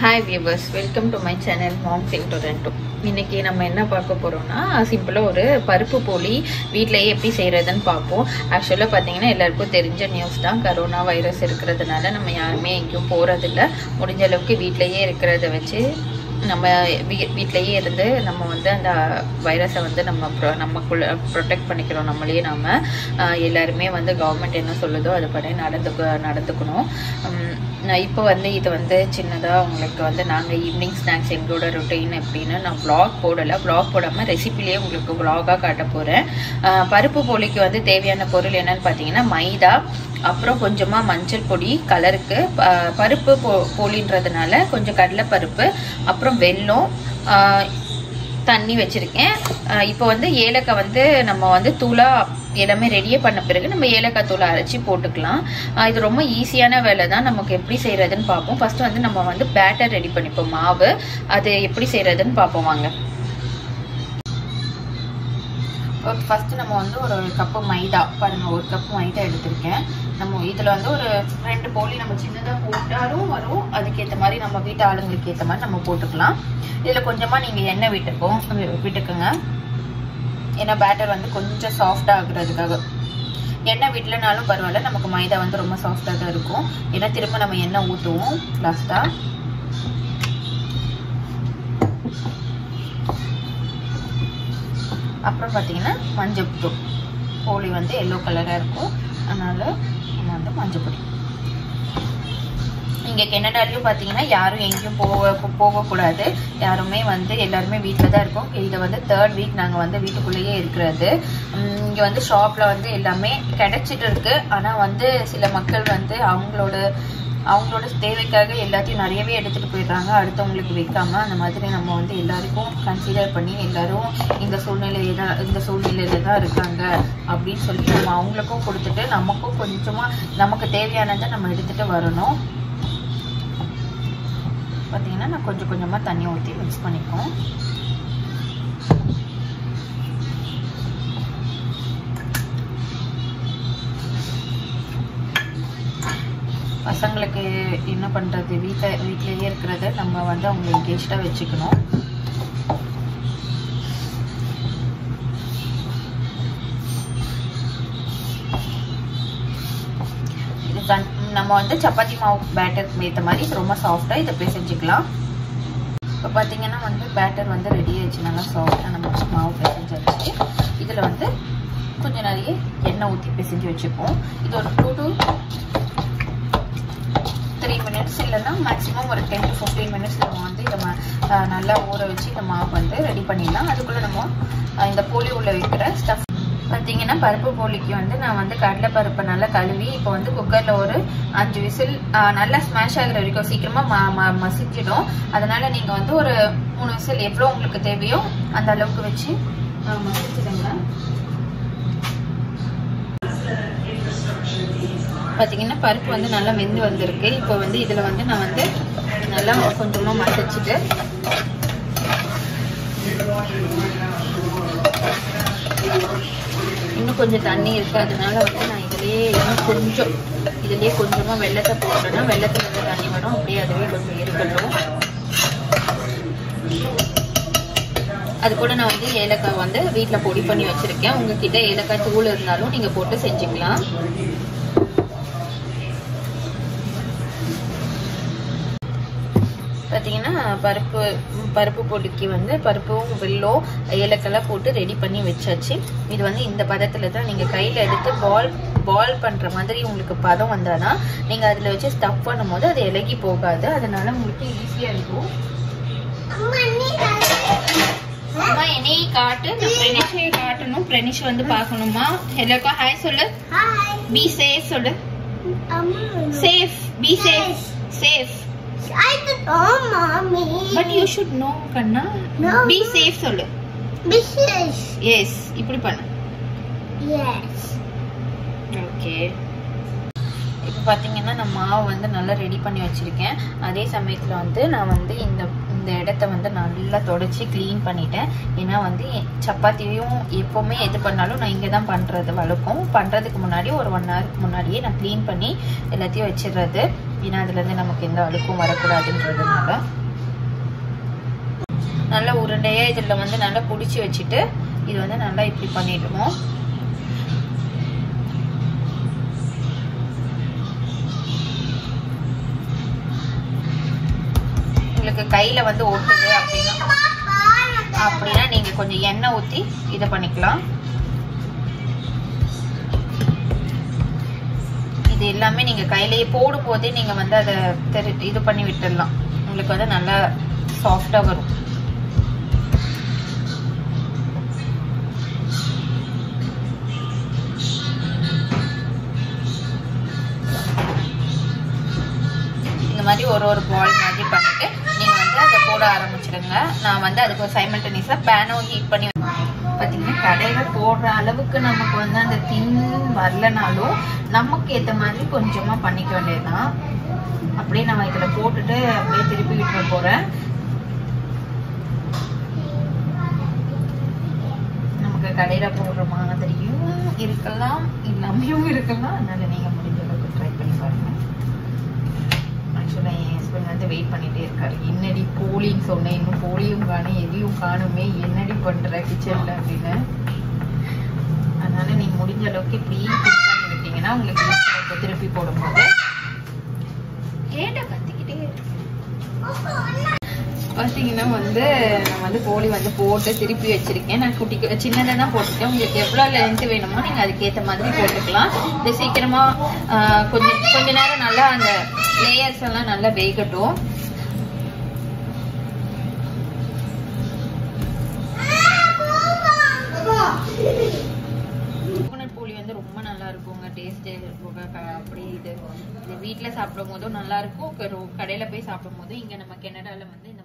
Hi viewers, welcome to my channel Moms in Toronto. இன்னைக்கு நம்ம என்ன பார்க்க போறோம்னா சிம்பிளா ஒரு பருப்பு போலி வீட்லயே எப்படி செய்யறதுன்னு பாப்போம். एक्चुअली பாத்தீங்கன்னா எல்லாருக்கும் தெரிஞ்ச நியூஸ் தான், கரோனா வைரஸ் இருக்கிறதுனால நம்ம யாருமே எங்கேயும் போறது இல்ல. முடிஞ்ச அளவுக்கு வீட்லயே இருக்கிறத வச்சு நம்ம வீட்லயே இருந்து நம்ம வந்து அந்த வைரஸை வந்து நமக்குள்ள ப்ரொடெக்ட் பண்ணிக்கிறோம். நம்மளே நாம எல்லாருமே வந்து கவர்மெண்ட் என்ன சொல்லுதோ அதுபடி நடந்துக்கணும். இப்போ வந்து இது வந்து சின்னதாக உங்களுக்கு வந்து நாங்கள் ஈவினிங் ஸ்நாக்ஸ் எங்களோட ரொட்டீன் எப்படின்னு நான் வ்ளாக் போடாமல் ரெசிபிலேயே உங்களுக்கு வ்ளாகாக காட்ட போகிறேன். பருப்பு போலிக்கு வந்து தேவையான பொருள் என்னன்னு பார்த்தீங்கன்னா மைதா, அப்புறம் கொஞ்சமாக மஞ்சள் பொடி கலருக்கு, பருப்பு போலின்றதுனால கொஞ்சம் கடலைப்பருப்பு, அப்புறம் வெல்லம், தண்ணி வச்சுருக்கேன். இப்போ வந்து ஏலக்காய் வந்து நம்ம வந்து தூளாக எல்லாமே ரெடியே பண்ண பிறகு நம்ம ஏலக்காய் தூளை அரைச்சி போட்டுக்கலாம். இது ரொம்ப ஈஸியான வேலை தான். நமக்கு எப்படி செய்கிறதுன்னு பார்ப்போம். ஃபஸ்ட்டு வந்து நம்ம வந்து பேட்டர் ரெடி பண்ணிப்போம். மாவு அது எப்படி செய்கிறதுன்னு பார்ப்போம் வாங்க. ஃபஸ்ட்டு நம்ம வந்து ஒரு கப்பு மைதா, பாருங்கள் ஒரு கப்பு மைதா எடுத்திருக்கேன். நம்ம இதில் வந்து ஒரு 2 போலி நம்ம சின்னதாக போட்டாலும் வரும். அதுக்கேற்ற மாதிரி நம்ம வீட்டு ஆளுங்களுக்கு ஏற்ற மாதிரி நம்ம போட்டுக்கலாம். இதில் கொஞ்சமாக நீங்கள் எண்ணெய் விட்டுக்குங்க. ஏன்னா பேட்டர் வந்து கொஞ்சம் சாஃப்டாக ஆகுறதுக்காக. எண்ணெய் விடலனாலும் பரவாயில்ல, நமக்கு மைதா வந்து ரொம்ப சாஃப்டாக தான் இருக்கும். ஏன்னா திரும்ப நம்ம எண்ணெய் ஊற்றுவோம் லாஸ்ட்டாக. அப்புறம் பார்த்தீங்கன்னா மஞ்சள் தூள், போலி வந்து எல்லோ கலராக இருக்கும், அதனால் நம்ம வந்து மஞ்சள் பொடி. இங்கே கனடாலையும் பார்த்தீங்கன்னா யாரும் எங்கேயும் போகக்கூடாது. யாருமே வந்து எல்லாருமே வீட்டில் தான் இருக்கும். இதை வந்து 3rd வீக் நாங்கள் வந்து வீட்டுக்குள்ளேயே இருக்கிறது. இங்கே வந்து ஷாப்பில் வந்து எல்லாமே கிடைச்சிட்டு இருக்கு. ஆனால் வந்து சில மக்கள் வந்து அவங்களோட தேவைக்காக எல்லாத்தையும் நிறையவே எடுத்துகிட்டு போயிடுறாங்க, அடுத்தவங்களுக்கு வைக்காம. அந்த மாதிரி நம்ம வந்து எல்லாருக்கும் கன்சிடர் பண்ணி எல்லாரும் இந்த சூழ்நிலையில தான் இருக்காங்க அப்படின்னு சொல்லி நம்ம அவங்களுக்கும் கொடுத்துட்டு நமக்கும் கொஞ்சமாக நமக்கு தேவையானதை நம்ம எடுத்துகிட்டு வரணும். பார்த்தீங்கன்னா நான் கொஞ்சம் கொஞ்சமாக தண்ணி ஊற்றி மிக்ஸ் பண்ணிப்போம். பசங்களுக்கு என்ன பண்ணுறது, வீட்டிலேயே இருக்கிறத நம்ம வந்து அவங்க என்கேஜ்டாக வச்சுக்கணும். இது நம்ம வந்து சப்பாத்தி மாவு பேட்டர் ஏற்ற மாதிரி ரொம்ப சாஃப்டாக இதை பிசைஞ்சிக்கலாம். இப்போ பார்த்தீங்கன்னா வந்து பேட்டர் வந்து ரெடி ஆயிடுச்சு, நல்லா சாஃப்டாக நம்ம மாவு பிசைஞ்சிருச்சு. இதில் வந்து கொஞ்சம் நிறைய எண்ணெய் ஊற்றி பிசைஞ்சு வச்சுப்போம். இது ஒரு 2 to 3 minutes இல்லைன்னா மேக்ஸிமம் ஒரு 10 to 15 minutes நம்ம வந்து இதை நல்லா ஊற வச்சு இந்த மாவு வந்து ரெடி பண்ணிடலாம். அதுக்குள்ளே நம்ம இந்த போலி உள்ள வைக்கிற ஸ்டஃப் பார்த்தீங்கன்னா பருப்பு போலிக்கு வந்து நான் வந்து கடலைப்பருப்பை நல்லா கழுவி இப்போ வந்து குக்கரில் ஒரு 5 விசில் நல்லா ஸ்மாஷ் ஆகிற வரைக்கும் சீக்கிரமாக மசிஞ்சிடும். அதனால் நீங்கள் வந்து ஒரு 3 விசில் எவ்வளோ உங்களுக்கு தேவையோ அந்த அளவுக்கு வச்சு மசிச்சிடுங்க. பார்த்தீங்கன்னா பருப்பு வந்து நல்லா வெந்து வந்திருக்கு. இப்போ வந்து இதில் வந்து நான் வந்து நல்லா கொஞ்சமாக மசிச்சுட்டு இன்னும் கொஞ்சம் தண்ணி இருக்குது. அதனால வந்து நான் இதுலேயே கொஞ்சமாக வெள்ளத்தை போட்டேன்னா வெள்ளத்தில் வந்து தண்ணி வரும். அப்படியே அதுவே கொஞ்சம் இருக்கட்டும். அது கூட நான் வந்து ஏலக்காய் வந்து வீட்டில் பொடி பண்ணி வச்சுருக்கேன். உங்ககிட்ட ஏலக்காய் தூள் இருந்தாலும் நீங்கள் போட்டு செஞ்சுக்கலாம். பார்த்தீங்கன்னா பருப்பு பொடிக்கு வந்து பருப்பும் வெல்லம் ஏலக்காய் போட்டு ரெடி பண்ணி வச்சாச்சு. இது வந்து இந்த பதத்தில் தான் நீங்கள் கையில் எடுத்து பால் பண்ணுற மாதிரி உங்களுக்கு பதம் வந்தால் தான் நீங்கள் அதில் வச்சு ஸ்டஃப் பண்ணும் போது அது இலகி போகாது. அதனால உங்களுக்கு ஈஸியாக இருக்கும். அம்மா என்னையை காட்டு, நான் பிரெனிஷை காட்டணும். பிரெனிஷ் வந்து பார்க்கணுமா? எல்லாருக்கும் ஹாய் சொல்லு. பி சேஃப் சொல்லு. Safe, be safe, safe. I don't know, mommy. But you should know, Kanna. No. Be safe, sollu. Be safe. Yes, இப்படி பண்ணு. Yes. Okay. இப்போ பார்த்தீங்கன்னா நான் மாவு வந்து நல்லா ரெடி பண்ணி வச்சுருக்கேன். அதே சமயத்தில் வந்து நான் வந்து இந்த இடத்த வந்து நல்லா தொடச்சி க்ளீன் பண்ணிட்டேன். ஏன்னா வந்து சப்பாத்தியும் எப்போவுமே எது பண்ணாலும் நான் இங்கே தான் பண்ணுறது வழக்கம். பண்ணுறதுக்கு முன்னாடி ஒரு 1 hour முன்னாடியே நான் க்ளீன் பண்ணி எல்லாத்தையும் வச்சிடுறது. ஏன்னா அதுலேருந்து நமக்கு எந்த அழுக்கும் வரக்கூடாதுன்றதுனால. நல்லா உருண்டையாக இதில் வந்து நல்லா பிடிச்சி வச்சுட்டு இது வந்து நல்லா இப்படி பண்ணிடுவோம். உங்களுக்கு கையில் வந்து ஒட்டுது அப்படின்னா நீங்கள் கொஞ்சம் எண்ணெய் ஊற்றி இதை பண்ணிக்கலாம். இது எல்லாமே நீங்கள் கையிலேயே போடும்போதே நீங்கள் வந்து அதை இது பண்ணி விட்டுடலாம். உங்களுக்கு வந்து நல்லா சாஃப்டாக வரும். இந்த மாதிரி ஒரு பால் மாதிரி பண்ணிட்டு நீங்கள் வந்து அதை போட ஆரம்பிச்சிடுங்க. நான் வந்து அதுக்கு சைமல்டேனியஸாக பேனும் ஹீட் பண்ணி பார்த்தீங்கன்னா கடையில் போடுற அளவுக்கு நமக்கு வந்து அந்த தின் வரலனாலும் நமக்கு ஏற்ற மாதிரி கொஞ்சமாக பண்ணிக்க வேண்டியதுதான். அப்படியே நம்ம இதில் போட்டுட்டு அப்படியே திருப்பி விட்டுற போகிறேன். நமக்கு கடையில் போடுற மாதிரியும் இருக்கலாம், இல்லாமையும் இருக்கலாம். அதனால நீங்கள் முடிஞ்ச அளவுக்கு ட்ரை பண்ணி பாருங்க. ஆக்சுவலாக என் ஹஸ்பண்ட் வந்து வெயிட் பண்ணிகிட்டே இருக்காரு. என்னடி போலின்னு சொன்னேன், இன்னும் போலியும் காணும் எதையும் காணுமே, என்னடி பண்ணுற கிச்சனில் அப்படின்னு. அதனால நீங்கள் முடிஞ்ச அளவுக்கு இப்படி ஃபிட் பண்ணி விட்டீங்கன்னா உங்களுக்கு திருப்பி போடும்போது கேட்ட கத்திக்கிட்டே பார்த்தீங்கன்னா வந்து நான் வந்து கோழி வந்து போட்டு திருப்பி வச்சிருக்கேன். நான் சின்னதாக தான் போட்டுருக்கேன். உங்களுக்கு எவ்வளோ லென்த் வேணுமோ நீங்கள் அதுக்கேற்ற மாதிரி போட்டுக்கலாம். இது சீக்கிரமாக கொஞ்ச நேரம் நல்லா அந்த லேயர்ஸ் எல்லாம் நல்லா வேகட்டும். கோகோனட் போலி வந்து ரொம்ப நல்லா இருக்குங்க. டேஸ்ட் அப்படி இது வீட்டில் சாப்பிடும் போதும் நல்லா இருக்கும், கடையில் போய் சாப்பிடும் போதும். இங்கே நம்ம கனடாவில் வந்து